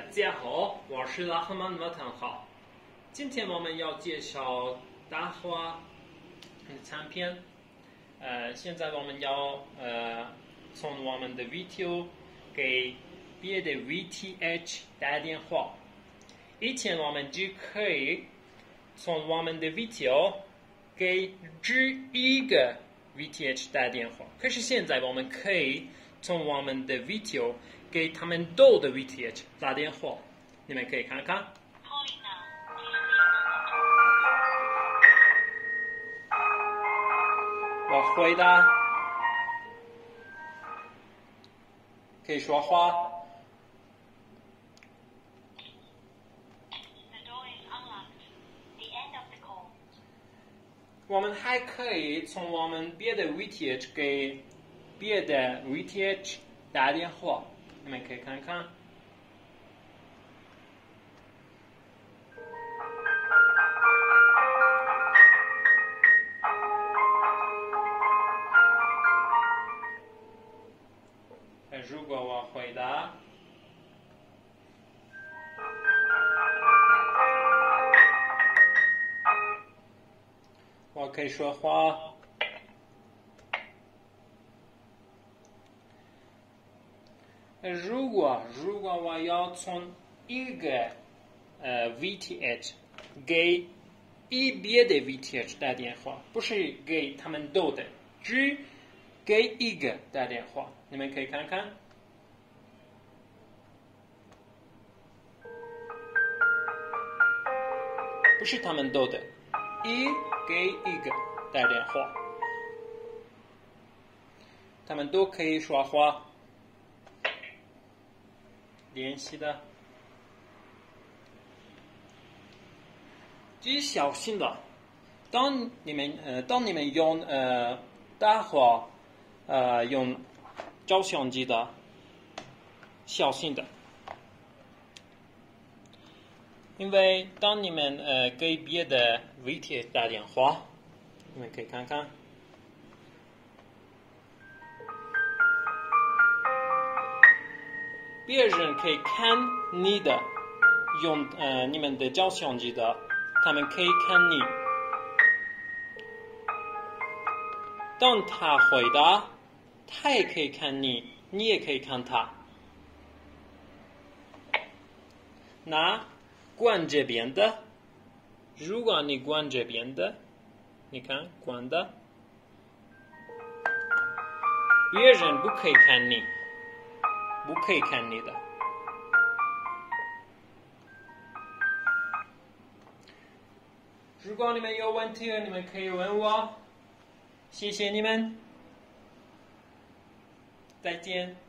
家好，我是拉赫曼马腾浩。今天我们要介绍大话产品。现在我们要从我们的 video 给别的 VTH 打电话。以前我们只可以从我们的 video 给只一个 VTH 打电话，可是现在我们可以从我们的 video 给他们都的 VTH 打电话，你们可以看看。我回答，可以说话。我们还可以从我们别的 VTH 给别的 VTH 打电话，你们可以看看。如果我回答，我可以说话。如果我要从一个VTH 给别的 VTH 打电话，不是给他们都的，只给一个打电话，你们可以看看。不是他们都的，给一个打电话，他们都可以说话。联系的，只小心的。当你们用打话用照相机的，小心的。因为当你们给别的 VTH 打电话，你们可以看看。别人可以看你的，用你们的照相机的，他们可以看你。当他回答，他也可以看你，你也可以看他。那关这边的，如果你关这边的，你看关的，别人不可以看你。不可以看你的。如果你们有问题，你们可以问我。谢谢你们，再见。